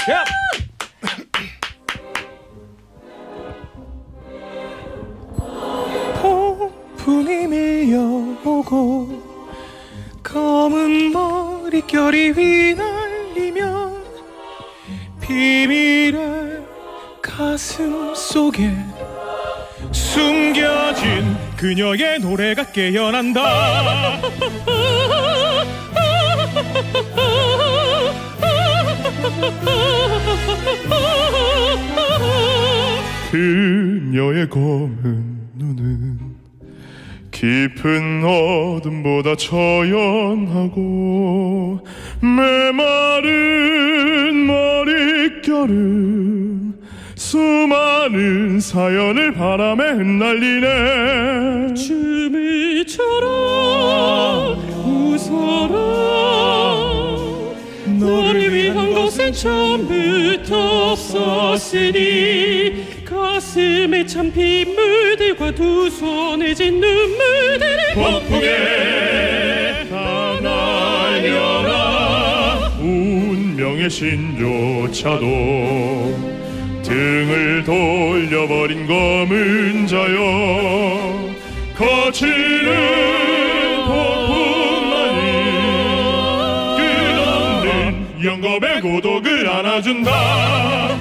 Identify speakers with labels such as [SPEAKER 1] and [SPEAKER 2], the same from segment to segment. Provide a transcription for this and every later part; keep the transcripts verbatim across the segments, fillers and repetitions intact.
[SPEAKER 1] 야!
[SPEAKER 2] 폭풍이 밀려오고 검은 머릿결이 휘날리면 비밀의 가슴 속에 숨겨진 그녀의 노래가 깨어난다. 그녀의 검은 눈은 깊은 어둠보다 처연하고 메마른 머릿결은 수많은 사연을 바람에 흩날리네.
[SPEAKER 3] 춤이처럼 웃어라. 너를 위한 것은 처음부터 없었으니 가슴에 찬 빗물들과 두 손에 진 눈물들을
[SPEAKER 2] 폭풍에 다 날려라. 운명의 신조차도 등을 돌려버린 검은 자여, 거칠은 폭풍만이 끝없는 영겁의 고독을 안아준다.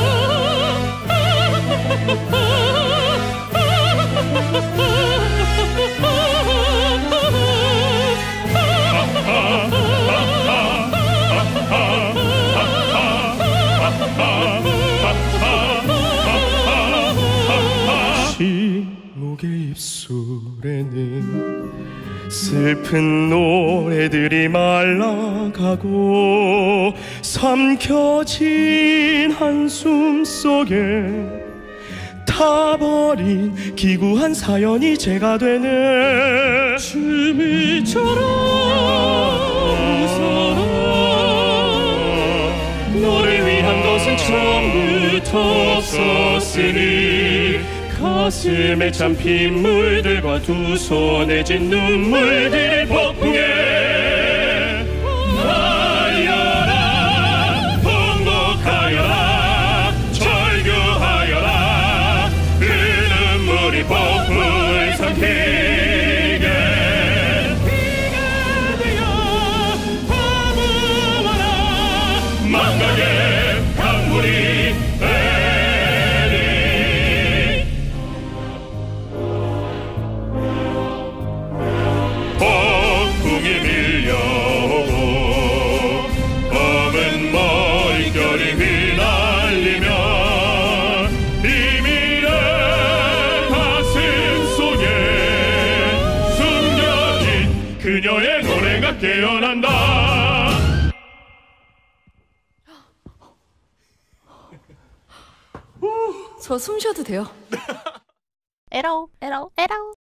[SPEAKER 2] 침묵의 입술에는 슬픈 노래들이 말라가고 삼켜진 한숨 속에 타버린 기구한 사연이 제가 되네.
[SPEAKER 3] 춤이처럼 웃어라. 너를 위한 것은 처음부터 없었으니 가슴에 찬 빗물들과 두 손에 진 눈물들을 폭풍에 날려라. 통곡하여라. 절규하여라. 그 눈물이 폭풍을 삼키게 비가 되어 파도와라. 망각의 강물이
[SPEAKER 2] 그녀의 노래가 깨어난다.
[SPEAKER 4] 저 숨 쉬어도 돼요? 에라오 에라오 에라오.